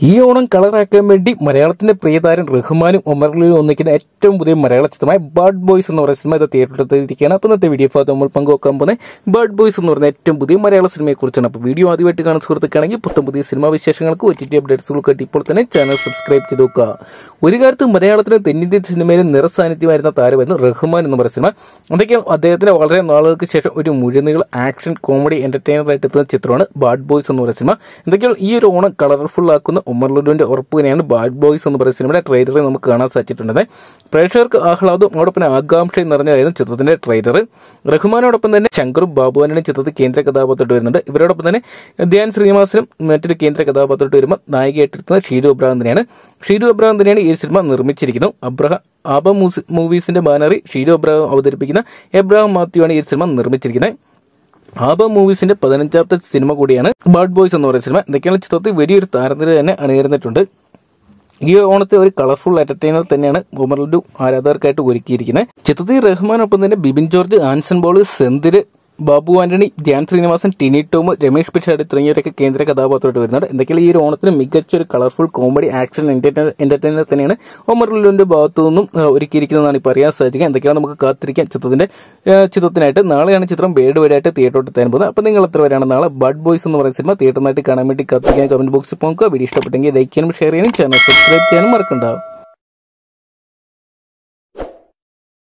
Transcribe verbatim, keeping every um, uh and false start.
ഈ ഓണം കളറാക്കാൻ വേണ്ടി മലയാളത്തിന്റെ പ്രിയതാരം റഹ്മാനും ഒമർലുലും ഒന്നിക്കുന്ന ഏറ്റവും പുതിയ മലയാള ചിത്രമായ ബഡ് ബോയ്സ് എന്ന് പറയുന്ന സിനിമ ഇത് തിയേറ്ററിലെത്തിയിരിക്കുകയാണ്. അപ്പോൾ ഇന്നത്തെ വീഡിയോ ഭാഗത്ത് നമ്മൾ പങ്കുവെക്കാൻ പോകുന്നത് ബഡ് ബോയ്സ് എന്ന് പറയുന്ന ഏറ്റവും പുതിയ മലയാള സിനിമയെ കുറിച്ചാണ്. അപ്പോൾ വീഡിയോ ആദ്യമായിട്ട് കാണുന്ന സുഹൃത്തുക്കാണെങ്കിൽ പുത്തൻ പുതിയ സിനിമാ വിശേഷങ്ങൾക്ക് ഒ ടി ടി അപ്ഡേറ്റ്സുകൾക്ക് ഇപ്പോൾ തന്നെ ചാനൽ സബ്സ്ക്രൈബ് ചെയ്ത് നോക്കുക. ഒരു കാലത്ത് മലയാളത്തിലെ തെന്നിന്ത്യൻ സിനിമയിലും നിറസാന്നിധ്യമായിരുന്ന താരമായിരുന്നു റഹ്മാൻ എന്ന് പറയുന്ന സിനിമ. അതൊക്കെയാണ് അദ്ദേഹത്തിന് വളരെ നാളുകൾക്ക് ശേഷം ഒരു മുഴുനീള ആക്ഷൻ കോമഡി എന്റർടൈനർ ആയിട്ട് എത്തുന്ന ചിത്രമാണ് ബഡ് ബോയ്സ് എന്ന് പറയുന്ന സിനിമ. എന്തൊക്കെയാണ് ഈ ഒരു ഓണം കളർഫുൾ ആക്കുന്ന ഒമർലുലുവിന്റെ ഉറപ്പ് തന്നെയാണ് ബഡ് ബോയ്സ് എന്ന് പറയുന്ന സിനിമയുടെ ട്രെയിലറിൽ നമുക്ക് കാണാൻ സാധിച്ചിട്ടുള്ളത്. പ്രേക്ഷകർക്ക് ആഹ്ലാദവും അതോടൊപ്പം ആകാംക്ഷയും നിറഞ്ഞതായിരുന്നു ചിത്രത്തിന്റെ ട്രെയിലർ. റഹ്മാനോടൊപ്പം തന്നെ ശങ്കറും ബാബുവാനും ചിത്രത്തിൽ കേന്ദ്ര കഥാപാത്രമായിട്ട് വരുന്നുണ്ട്. ഇവരോടൊപ്പം തന്നെ ധ്യാൻ ശ്രീനിവാസനും മറ്റൊരു കേന്ദ്ര കഥാപാത്രമായിട്ട് വരുമ്പോൾ നായികയായിട്ടെത്തുന്നത് ഷീജു അബ്രഹാം തന്നെയാണ്. ഷീജു അബ്രഹാം തന്നെയാണ് ഈ സിനിമ നിർമ്മിച്ചിരിക്കുന്നത്. അബ്രഹാം ആബ മൂവീസിന്റെ ബാനറിൽ ഷീജു അബ്രഹാം അവതരിപ്പിക്കുന്ന എബ്രഹാം മാത്യു ആണ് ഈ സിനിമ നിർമ്മിച്ചിരിക്കുന്നത്. ആബ മൂവീസിന്റെ പതിനഞ്ചാമത്തെ സിനിമ കൂടിയാണ് ബഡ് ബോയ്സ് എന്ന് പറയുന്ന സിനിമ. എന്തൊക്കെയാണ് ചിത്രത്തിൽ വലിയൊരു താരനിര തന്നെ അണിനിരന്നിട്ടുണ്ട്. ഈ ഓണത്തെ ഒരു കളർഫുൾ എന്റർടൈനർ തന്നെയാണ് ഒമർലുലു ആരാധകർക്കായിട്ട് ഒരുക്കിയിരിക്കുന്നത്. ചിത്രത്തിൽ റഹ്മാനൊപ്പം തന്നെ ബിബിൻ ജോർജ്, ആൻസൺ ബോൾ, സെന്തിര്, ബാബു ആന്റണി, ധ്യാൻ ശ്രീനിവാസൻ, ടിനി ടോം, രമേഷ് പിഷാടി തുടങ്ങിയവരൊക്കെ കേന്ദ്ര കഥാപാത്രമായിട്ട് വരുന്നുണ്ട്. എന്തൊക്കെയാണ് ഈ ഒരു ഓണത്തിന് മികച്ച ഒരു കളർഫുൾ കോമഡി ആക്ഷൻ എന്റർടൈനർ തന്നെയാണ് ഒമർലുലുവിന്റെ ഭാഗത്തു നിന്നും ഒരുക്കിയിരിക്കുന്നതാണ് ഇപ്പോൾ അറിയാൻ സാധിക്കുക. എന്തൊക്കെയാണ് നമുക്ക് കാത്തിരിക്കാൻ ചിത്രത്തിന്റെ ചിത്രത്തിനായിട്ട്. നാളെയാണ് ചിത്രം വേർഡ് വരെയായിട്ട് തിയേറ്ററോട്ട് എത്താൻ പോകുന്നത്. അപ്പോൾ നിങ്ങൾ എത്ര വരെയാണ് നാളെ ബഡ് ബോയ്സ് എന്ന് പറയുന്ന സിനിമ തിയേറ്ററിനായിട്ട് കാണാൻ വേണ്ടി കാത്തിരിക്കാൻ കമന്റ് ബോക്സിൽ പോകുക. വീഡിയോ ഇഷ്ടപ്പെട്ടെങ്കിൽ ലൈക്ക് ചെയ്യാനും ഷെയർ ചെയ്യാനും ചാനൽ സബ്സ്ക്രൈബ് ചെയ്യാനും മറക്കണ്ടാവും.